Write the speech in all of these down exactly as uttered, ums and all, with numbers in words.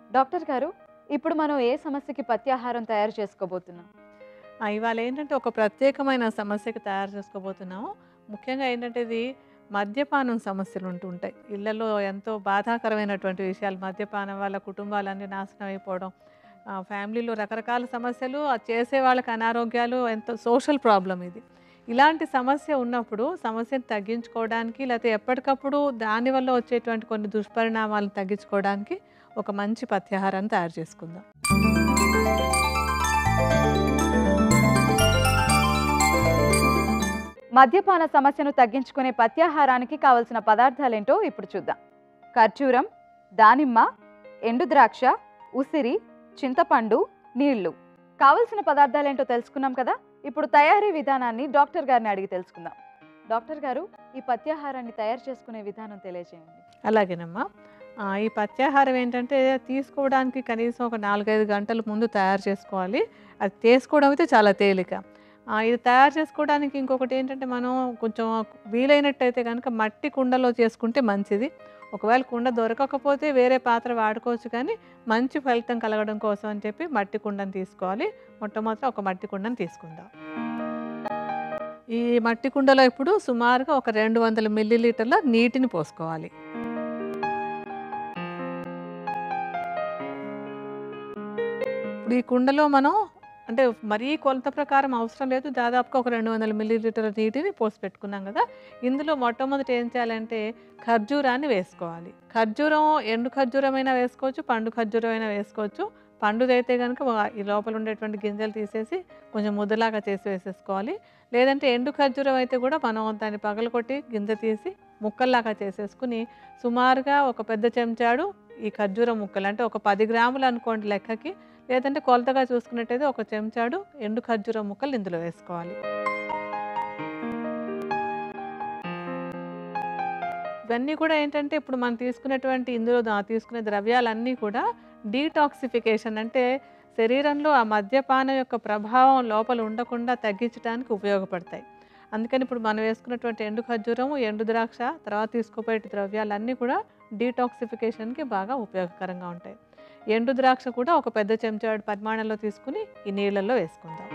Doctor గారు, ఇప్పుడు మనం ఏ సమస్యకి పత్యాహారం తయారు చేసుకోబోతున్నాం? ఆ! ఇవాళ ఏంటంటే ఒక ప్రత్యేకమైన సమస్యకి తయారు చేసుకోబోతున్నాము. ముఖ్యంగా ఏంటంటే ఇది మద్యపానం సమస్యలు ఉంటుంటాయి. ఇళ్లలో ఎంతో బాధాకరమైనటువంటి విషయాలు మద్యపానం వల్ల కుటుంబాలన్నీ నాశనం అయిపోవడం. ఆహ్, ఫ్యామిలీలో రకరకాల సమస్యలు, అది చేసే వాళ్ళకి అనారోగ్యాలు ఎంతో సోషల్ ప్రాబ్లమ్ ఇది. ఇలాంటి సమస్య ఉన్నప్పుడు సమస్యను తగ్గించుకోవడానికి లేకపోతే ఎప్పటికప్పుడు దానివల్ల వచ్చేటువంటి కొన్ని దుష్పరిణామాలను తగ్గించుకోవడానికి ఒక మంచి పథ్యాహారాన్ని తయారు చేసుకుందాం. మద్యపాన సమస్యను తగ్గించుకునే పత్యాహారానికి కావలసిన పదార్థాలేంటో ఇప్పుడు చూద్దాం. ఖర్జూరం, దానిమ్మ, ఎండు ద్రాక్ష, ఉసిరి, చింతపండు, నీళ్లు. కావలసిన పదార్థాలేంటో తెలుసుకున్నాం కదా. ఇప్పుడు తయారీ విధానాన్ని డాక్టర్ గారిని అడిగి తెలుసుకుందాం. డాక్టర్ గారు, ఈ పత్యాహారాన్ని తయారు చేసుకునే విధానం తెలియజేయండి. అలాగేనమ్మా. ఆహ్, ఈ పత్యాహారం ఏంటంటే తీసుకోవడానికి కనీసం ఒక నాలుగు, ఐదు గంటల ముందు తయారు చేసుకోవాలి. అది చేసుకోవడం అయితే చాలా తేలిక. ఆహ్, ఇది తయారు చేసుకోవడానికి ఇంకొకటి ఏంటంటే మనం కొంచెం వీలైనట్టయితే గనుక మట్టి కుండలో చేసుకుంటే మంచిది. ఒకవేళ కుండ దొరకకపోతే వేరే పాత్ర వాడుకోవచ్చు, కానీ మంచి ఫలితం కలగడం కోసం అని చెప్పి మట్టి కుండను తీసుకోవాలి. మొట్టమొదట ఒక మట్టి కుండను తీసుకుందాం. ఈ మట్టి కుండలో ఇప్పుడు సుమారుగా ఒక రెండు వందల మిల్లీ లీటర్ల నీటిని పోసుకోవాలి. ఇప్పుడు ఈ కుండలో మనం అంటే మరీ కొలత ప్రకారం అవసరం లేదు. దాదాపుగా ఒక రెండు వందల మిల్లీ లీటర్ల నీటిని పోసి పెట్టుకున్నాం కదా. ఇందులో మొట్టమొదట ఏం చేయాలంటే ఖర్జూరాన్ని వేసుకోవాలి. ఖర్జూరం ఎండు ఖర్జూరమైనా వేసుకోవచ్చు, పండు ఖర్జూరమైనా వేసుకోవచ్చు. పండుదైతే కనుక ఈ లోపల ఉండేటువంటి గింజలు తీసేసి కొంచెం ముద్దలాగా చేసి వేసేసుకోవాలి. లేదంటే ఎండు ఖర్జూరం అయితే కూడా మనం దాన్ని పగలగొట్టి గింజ తీసి ముక్కల్లాగా చేసేసుకుని సుమారుగా ఒక పెద్ద చెంచాడు ఈ ఖర్జూరం ముక్కలు, అంటే ఒక పది గ్రాములు అనుకోండి లెక్కకి, లేదంటే కొలతగా చూసుకున్నట్టయితే ఒక చెంచాడు ఎండు ఖర్జూరం ముక్కలు ఇందులో వేసుకోవాలి. ఇవన్నీ కూడా ఏంటంటే ఇప్పుడు మనం తీసుకునేటువంటి ఇందులో దా- తీసుకునే ద్రవ్యాలన్నీ కూడా డీటాక్సిఫికేషన్, అంటే శరీరంలో ఆ మద్యపానం యొక్క ప్రభావం లోపల ఉండకుండా తగ్గించడానికి ఉపయోగపడతాయి. అందుకని ఇప్పుడు మనం వేసుకున్నటువంటి ఎండు ఖర్జూరం, ఎండు ద్రాక్ష, తర్వాత తీసుకోపోయే ద్రవ్యాలన్నీ కూడా డీటాక్సిఫికేషన్కి బాగా ఉపయోగకరంగా ఉంటాయి. ఎండు ద్రాక్ష కూడా ఒక పెద్ద చెంచాడు పరిమాణంలో తీసుకుని ఈ నీళ్ళల్లో వేసుకుందాం.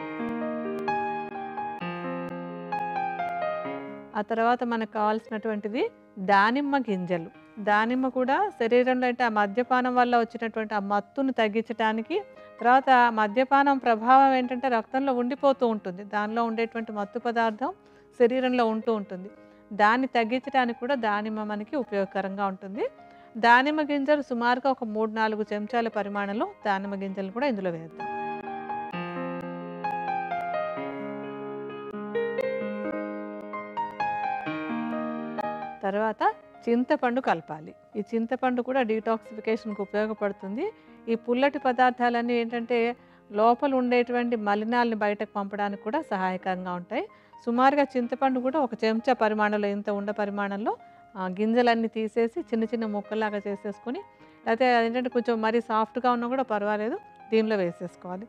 ఆ తర్వాత మనకు కావాల్సినటువంటిది దానిమ్మ గింజలు. దానిమ్మ కూడా శరీరంలో అంటే ఆ మద్యపానం వల్ల వచ్చినటువంటి ఆ మత్తును తగ్గించడానికి, తర్వాత ఆ మద్యపానం ప్రభావం ఏంటంటే రక్తంలో ఉండిపోతూ ఉంటుంది. దానిలో ఉండేటువంటి మత్తు పదార్థం శరీరంలో ఉంటూ ఉంటుంది. దాన్ని తగ్గించడానికి కూడా దానిమ్మ మనకి ఉపయోగకరంగా ఉంటుంది. దానిమ్మ గింజలు సుమారుగా ఒక మూడు నాలుగు చెంచాల పరిమాణంలో దానిమ్మ గింజలు కూడా ఇందులో వేద్దాం. తర్వాత చింతపండు కలపాలి. ఈ చింతపండు కూడా డీటాక్సిఫికేషన్కి ఉపయోగపడుతుంది. ఈ పుల్లటి పదార్థాలన్నీ ఏంటంటే లోపల ఉండేటువంటి మలినాల్ని బయటకు పంపడానికి కూడా సహాయకరంగా ఉంటాయి. సుమారుగా చింతపండు కూడా ఒక చెంచా పరిమాణంలో, ఇంత ఉండ పరిమాణంలో ఆ, గింజలన్నీ తీసేసి చిన్న చిన్న ముక్కల్లాగా చేసేసుకొని, లేకపోతే ఏంటంటే కొంచెం మరీ సాఫ్ట్గా ఉన్నా కూడా పర్వాలేదు, దీనిలో వేసేసుకోవాలి.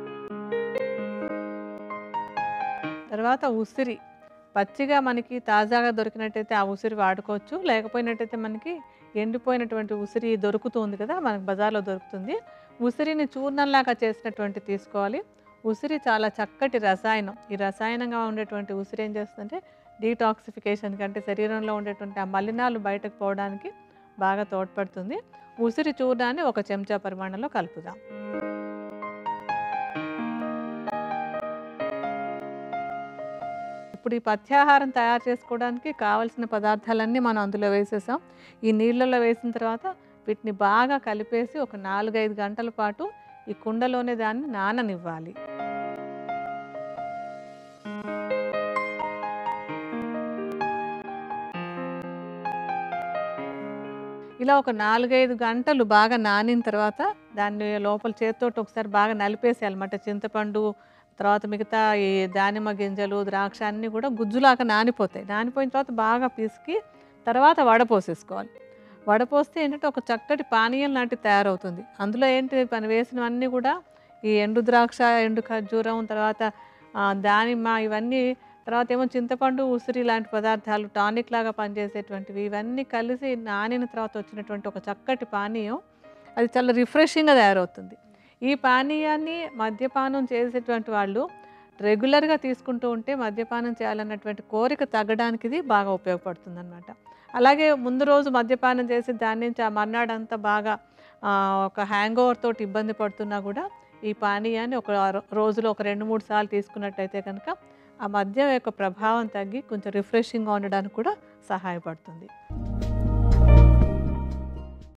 తర్వాత ఉసిరి పచ్చిగా మనకి తాజాగా దొరికినట్టయితే ఆ ఉసిరి వాడుకోవచ్చు. లేకపోయినట్టయితే మనకి ఎండిపోయినటువంటి ఉసిరి దొరుకుతుంది కదా, మనకు బజార్లో దొరుకుతుంది. ఉసిరిని చూర్ణంలాగా చేసినటువంటి తీసుకోవాలి. ఉసిరి చాలా చక్కటి రసాయనం. ఈ రసాయనంగా ఉండేటువంటి ఉసిరి ఏం చేస్తుందంటే డీటాక్సిఫికేషన్ కంటే శరీరంలో ఉండేటువంటి ఆ మలినాలు బయటకు పోవడానికి బాగా తోడ్పడుతుంది. ఉసిరి చూర్ణాన్ని ఒక చెంచా పరిమాణంలో కలుపుదాం. ఇప్పుడు ఈ పథ్యాహారం తయారు చేసుకోవడానికి కావలసిన పదార్థాలన్నీ మనం అందులో వేసేసాం. ఈ నీళ్ళలో వేసిన తర్వాత వీటిని బాగా కలిపేసి ఒక నాలుగు ఐదు గంటల పాటు ఈ కుండలోనే దాన్ని నాననివ్వాలి. ఇలా ఒక నాలుగు ఐదు గంటలు బాగా నానిన తర్వాత దాన్ని లోపల చేత్తోటి ఒకసారి బాగా నలిపేసేయాలన్నమాట. చింతపండు, తర్వాత మిగతా ఈ దానిమ్మ గింజలు, ద్రాక్ష అన్నీ కూడా గుజ్జులాగా నానిపోతాయి. నానిపోయిన తర్వాత బాగా పిసికి తర్వాత వడపోసేసుకోవాలి. వడపోస్తే ఏంటంటే ఒక చక్కటి పానీయం లాంటిది తయారవుతుంది. అందులో ఏంటి మనం వేసినవన్నీ కూడా ఈ ఎండు ద్రాక్ష, ఎండు ఖర్జూరం, తర్వాత ఆ, దానిమ్మ, ఇవన్నీ, తర్వాత ఏమో చింతపండు, ఉసిరి లాంటి పదార్థాలు టానిక్ లాగా పనిచేసేటువంటివి, ఇవన్నీ కలిసి నానిన తర్వాత వచ్చినటువంటి ఒక చక్కటి పానీయం. అది చాలా రిఫ్రెషింగ్గా తయారవుతుంది. ఈ పానీయాన్ని మద్యపానం చేసేటువంటి వాళ్ళు రెగ్యులర్గా తీసుకుంటూ ఉంటే మద్యపానం చేయాలన్నటువంటి కోరిక తగ్గడానికి ఇది బాగా ఉపయోగపడుతుంది అనమాట. అలాగే ముందు రోజు మద్యపానం చేసి దాని నుంచి ఆ మర్నాడంతా బాగా ఆ, ఒక హ్యాంగ్ ఓవర్ తోటి ఇబ్బంది పడుతున్నా కూడా ఈ పానీయాన్ని ఒక రో- రోజులో ఒక రెండు మూడు సార్లు తీసుకున్నట్టయితే కనుక ఆ మద్యం యొక్క ప్రభావం తగ్గి కొంచెం రిఫ్రెషింగ్గా ఉండడానికి కూడా సహాయపడుతుంది.